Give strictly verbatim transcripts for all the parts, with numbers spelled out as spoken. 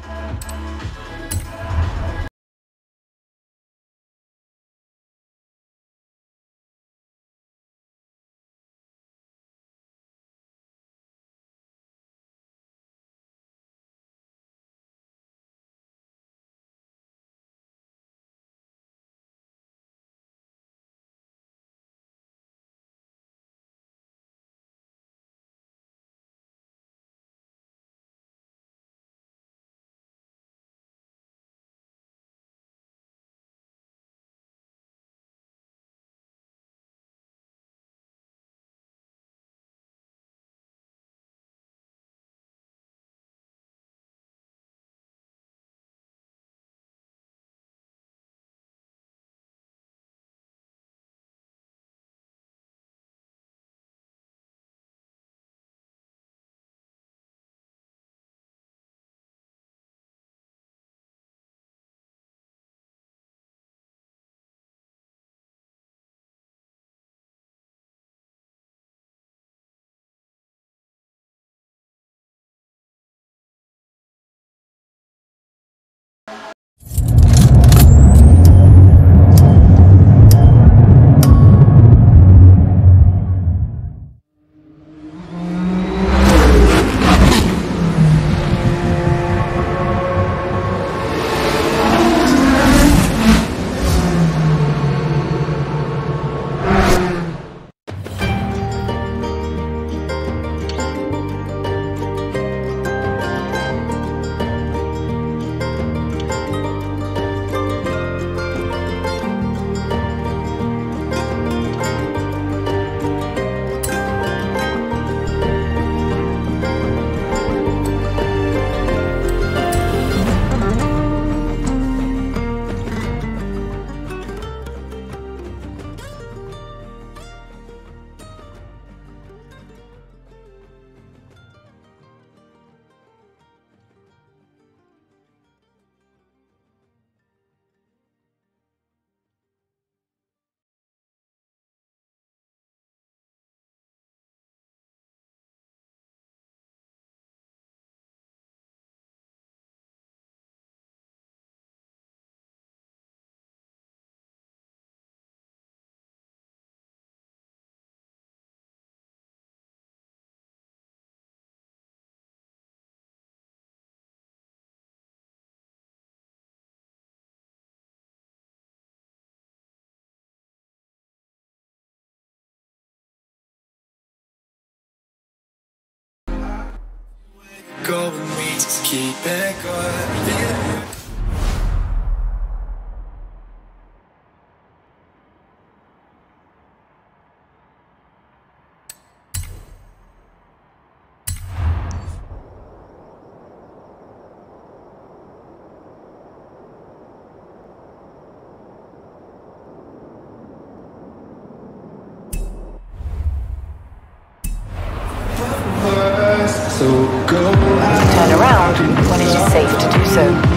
Go with me, just keep it going. So go turn around when it is safe to do so.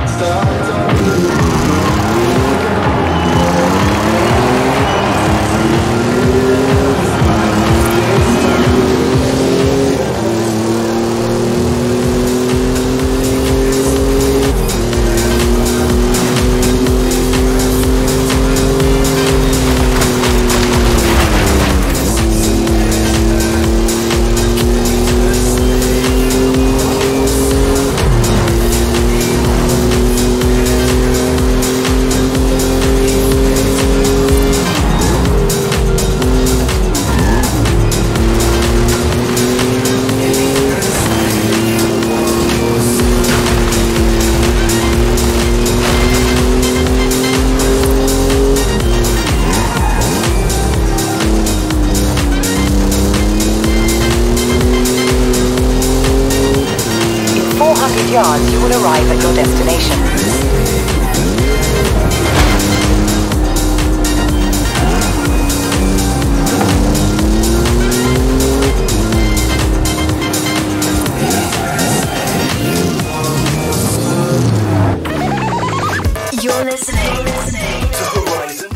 Yards, you will arrive at your destination. You're listening, listening to Horizon.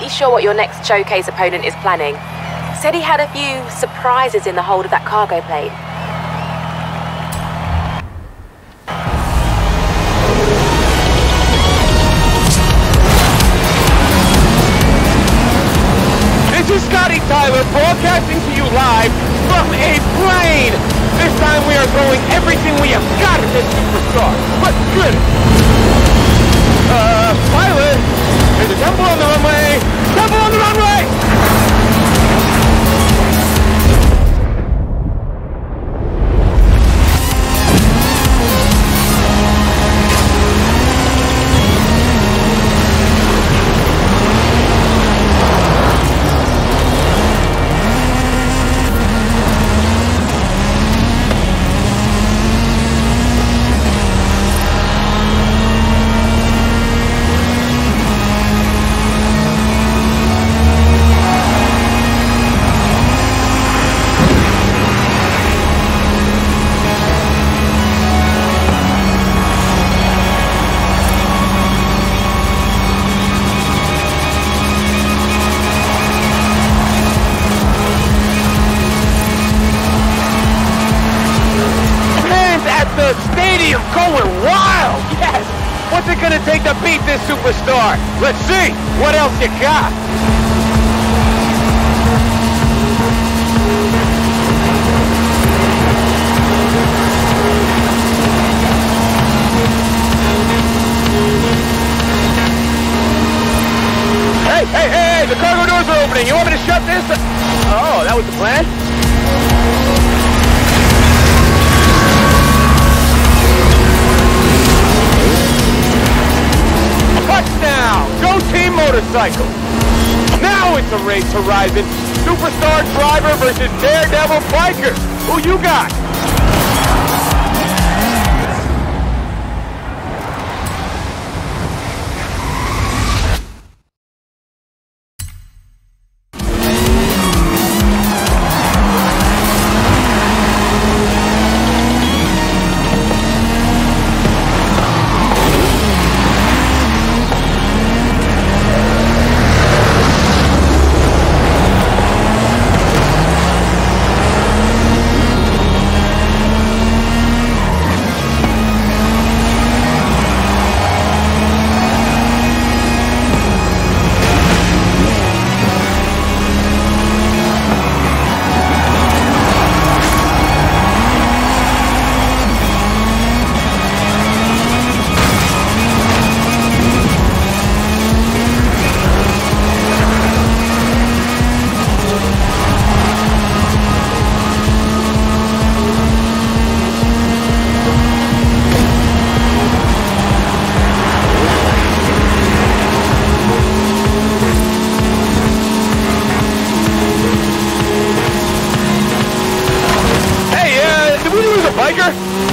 sure what your next showcase opponent is planning. Said he had a few surprises in the hold of that cargo plane. This is Scotty Tyler broadcasting to you live from a plane. This time we are going everything we have got in this superstar. But good. Uh, pilot, there's a temple on the runway. Temple on the runway! Going wild! Yes! What's it gonna take to beat this superstar? Let's see! What else you got? Hey, hey, hey! The cargo doors are opening! You want me to shut this? Oh, that was the plan? Touchdown! Go Team Motorcycle! Now it's a race horizon. Superstar driver versus daredevil biker. Who you got? Biker?